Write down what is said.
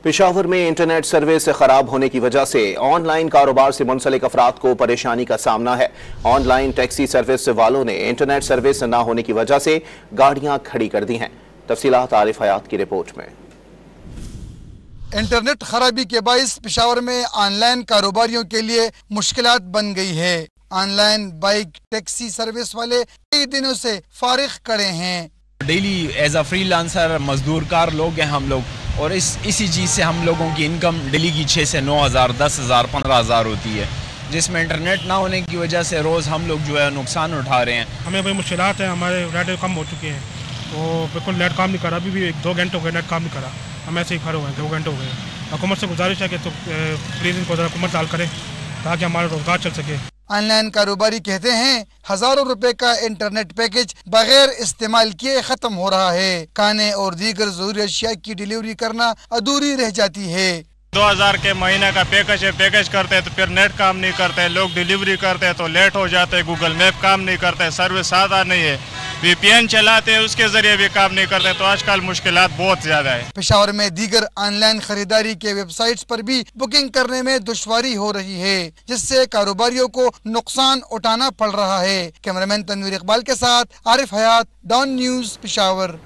پشاور میں internet service خراب ہونے کی وجہ سے آن لائن کاروبار سے منسلک افراد کو پریشانی کا سامنا ہے۔ آن لائن ٹیکسی سروس والوں نے انٹرنیٹ سروس نہ ہونے کی وجہ سے گاڑیاں کھڑی کر دی ہیں۔ تفصیلات عارف حیات کی رپورٹ میں۔ انٹرنیٹ خرابی کے باعث پشاور میں آن لائن کاروباریوں کے لیے مشکلات بن گئی ہے۔ Online bike taxi service والے کئی دنوں سے فارغ کھڑے ہیں۔ Daily as a freelancer مزدور کار لوگ ہیں ہم لوگ، اور اسی چیز سے ہم لوگوں کی انکم ڈیلی کی 6 سے 9,000 10,000 15,000 ہوتی ہے، جس میں انٹرنیٹ نہ ہونے کی وجہ سے روز ہم لوگ جو ہے نقصان اٹھا رہے ہیں۔ ہمیں بڑی مشکلات ہیں، ہمارے نیٹ کم ہو چکے ہیں، تو بالکل نیٹ کام نہیں کرا، ابھی بھی 2 گھنٹے ہو گئے نیٹ کام نہیں کرا، ہم ایسے ہی کھڑے ہوئے ہیں، 2 گھنٹے ہو گئے۔ حکومت سے گزارش ہے کہ تو پلیز ان کو ذرا حکومت حل کرے تاکہ ہمارا روزگار چل سکے۔ آن لائن کاروباری کہتے ہیں ہزاروں روپے کا انٹرنیٹ پیکج بغیر استعمال کیے ختم ہو رہا ہے۔ کھانے اور دیگر ضروری اشیاء کی ڈیلیوری کرنا ادھوری رہ جاتی ہے۔ 2,000 کے مہینہ کا پیکج کرتے تو پھر نیٹ کام نہیں کرتے، لوگ ڈیلیوری کرتے تو لیٹ ہو جاتے، گوگل میپ کام نہیں کرتے، سروس سادہ نہیں ہے، وی پی این چلاتے اس کے ذریعے بھی کام نہیں کرتے، تو آج کل مشکلات بہت زیادہ ہے۔ پشاور میں دیگر آن لائن خریداری کے ویب سائٹس پر بھی بکنگ کرنے میں دشواری ہو رہی ہے، جس سے کاروباریوں کو نقصان اٹھانا پڑ رہا ہے۔ کیمرامین تنویر اقبال کے ساتھ عارف حیات، ڈان نیوز، پشاور۔